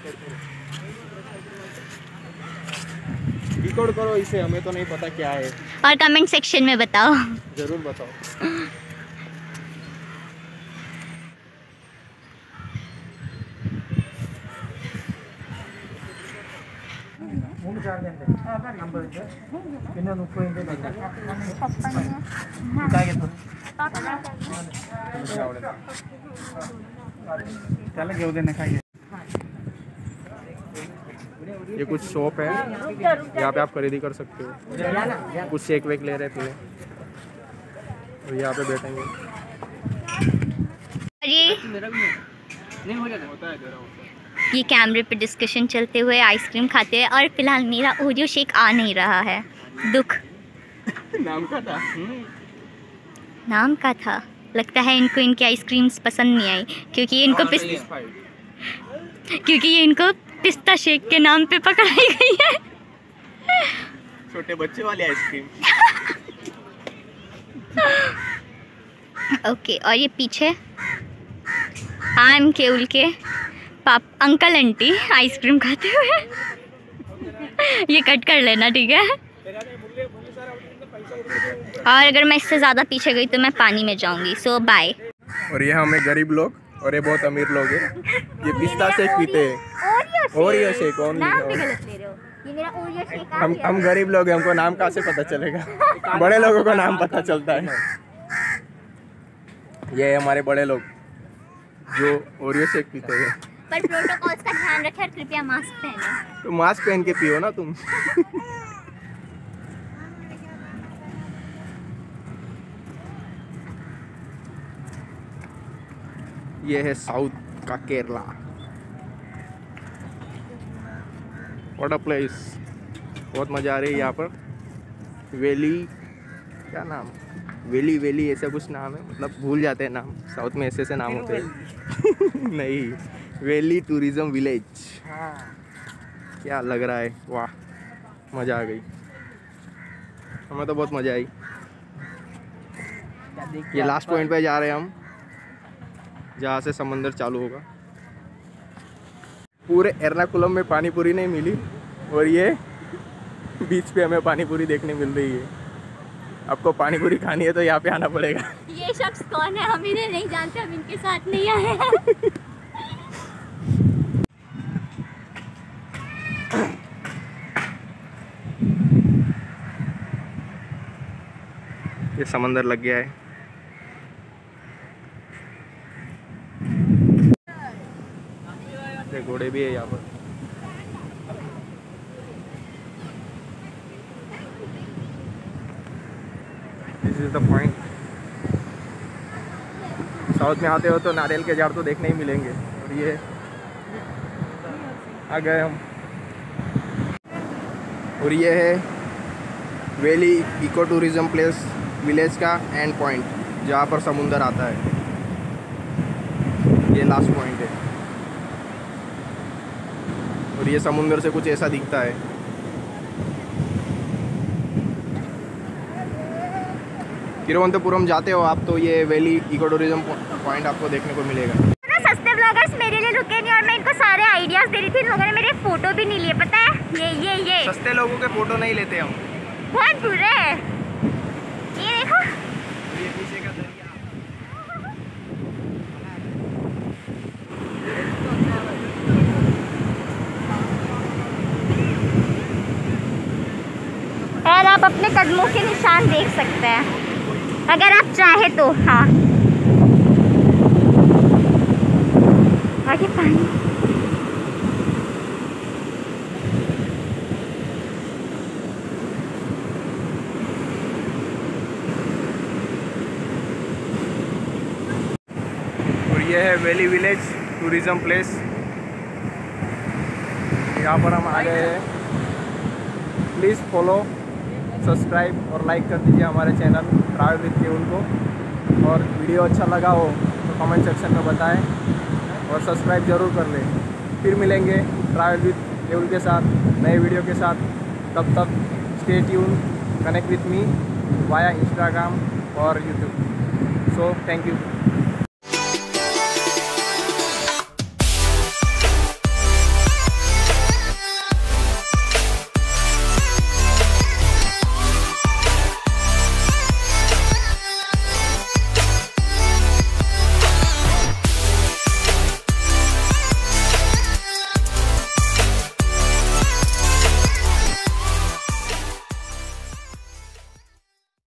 Decode करो इसे, हमें तो नहीं पता क्या है। और कमेंट सेक्शन में बताओ। जरूर बताओ। ये कुछ शॉप है, यहाँ पे आप खरीदी कर सकते हो। कुछ शेक वेक ले रहे थे और यहाँ पे बैठेंगे। ये कैमरे पे डिस्कशन चलते हुए आइसक्रीम खाते हुए, और फिलहाल मेरा ओरियो शेक आ नहीं रहा है। दुख। नाम का था। नाम का था। लगता है इनको इनकी आइसक्रीम्स पसंद नहीं आई, क्योंकि ये इनको पिस्ता शेक के नाम पे पकड़ाई गई है। छोटे बच्चे वाली आइसक्रीम। ओके, और ये पीछे केवल के अंकल आंटी आइसक्रीम खाते हुए। ये कट कर लेना, ठीक है। और अगर मैं इससे ज़्यादा पीछे गई तो मैं पानी में जाऊंगी। So bye. और ये हमें गरीब लोग और ये बहुत अमीर लोग हैं, ये पिस्ता शेक पीते हैं। ओरियो शेक हम गरीब लोग हैं, हमको नाम कहाँ से पता चलेगा। बड़े लोगों को नाम पता चलता है। ये हमारे बड़े लोग जो ओरियो शेक पीते हैं। पर प्रोटोकॉल्स का ध्यान रखें और कृपया मास्क पहनें। तो मास्क पहन के पियो ना तुम। ये है साउथ का केरला। व्हाट अ प्लेस, बहुत मज़ा आ रही है यहाँ पर। वेली, क्या नाम, वेली ऐसा कुछ नाम है, मतलब भूल जाते हैं नाम, साउथ में ऐसे नाम होते हैं। नहीं, वेली टूरिज्म विलेज। क्या लग रहा है, वाह मज़ा आ गई, हमें तो बहुत मज़ा आई। ये लास्ट पॉइंट पे जा रहे हैं हम, जहाँ से समंदर चालू होगा। पूरे एर्नाकुलम में पानी पूरी नहीं मिली, और ये बीच पे हमें पानी पूरी देखने मिल रही है। आपको पानी पूरी खानी है तो यहाँ पे आना पड़ेगा। ये शख्स कौन है, हम इन्हें नहीं जानते, हम इनके साथ नहीं आए हैं। ये समंदर लग गया है। घोड़े भी है यहाँ पर। This is the point. South में आते हो तो नारियल के झाड़ तो देखने ही मिलेंगे। और ये आ गए हम, और ये है valley eco tourism place village का एंड पॉइंट, जहाँ पर समुंदर आता है। ये लास्ट पॉइंट है, और ये समुंदर से कुछ ऐसा दिखता है। तिरुवनंतपुरम जाते हो आप तो ये वेली इको टूरिज्म पॉइंट आपको देखने को मिलेगा। सस्ते ब्लॉगर्स मेरे लिए रुके नहीं, और मैं इनको सारे आइडियाज दे रही थी। इन लोगों ने मेरे फोटो भी नहीं लिए, पता है। ये सस्ते लोगों के फोटो नहीं लेते हम, बहुत बुरे हैं। ये देखो, ये पीछे का दरिया। और आप अपने कदमों के निशान देख सकते हैं अगर आप चाहे तो। हाँ, आगे पानी। और ये है वेली विलेज टूरिज्म प्लेस। यहाँ पर हम आ गए हैं। प्लीज़ फॉलो, सब्सक्राइब और लाइक कर दीजिए हमारे चैनल ट्रैवल विद केवल को। और वीडियो अच्छा लगा हो तो कमेंट सेक्शन में बताएं, और सब्सक्राइब ज़रूर कर लें। फिर मिलेंगे ट्रैवल विद केवल के साथ नए वीडियो के साथ। तब तक stay tune, connect with me via Instagram और यूट्यूब। So thank you.